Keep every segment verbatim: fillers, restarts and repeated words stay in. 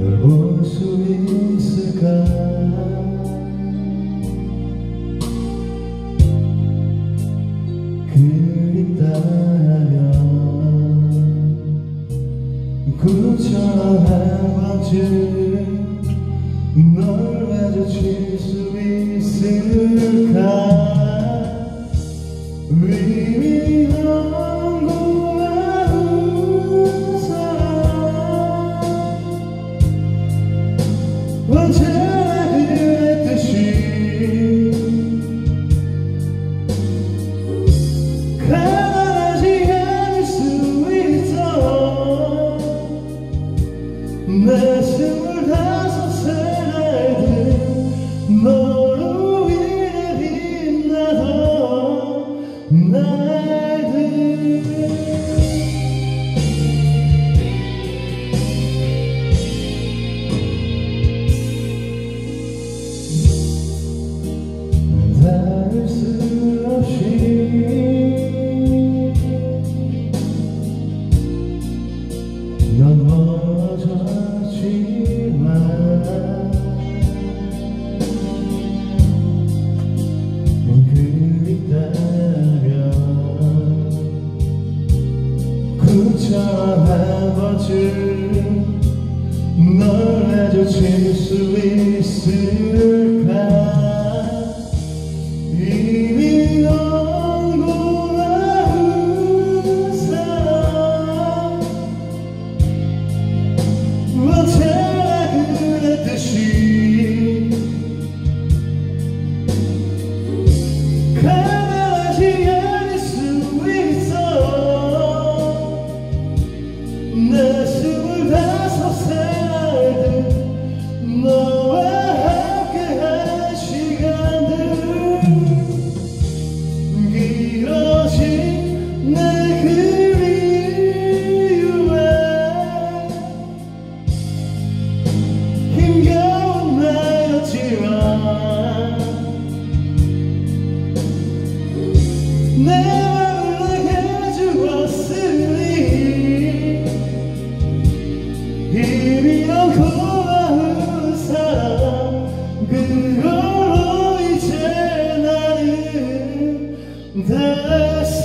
널 볼 수 있을까? 그립다면 꿈처럼 한 번쯤 널 마주칠 수 있을까? 의미 없고 아무 사람 언제나 그랬듯이 가만하지 않을 수 있어. 내 스물다섯 살 날들 너로 인해 빛나던 날들. 닿을 수 없이 넌 멀어졌지만 그립다면 꿈처럼 한 번쯤 널 마주칠 수 있을까? 이미 없고 아무 사람 언제나 그랬듯이 가만하지 않을 수 있어. 내 스물다섯 살 날들 너와 함께한 시간들. 길어진 내 그리움에 힘겨운 나였지만 내 맘을 내게 주었으니 힘이 없고 아무 사람 그걸로 이제 나는 됐어.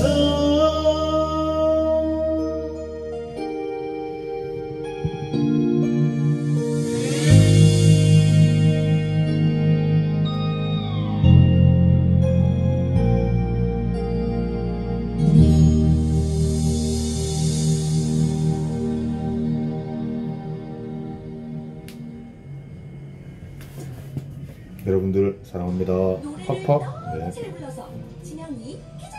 여러분들 사랑합니다. 팍팍. 네. 진영이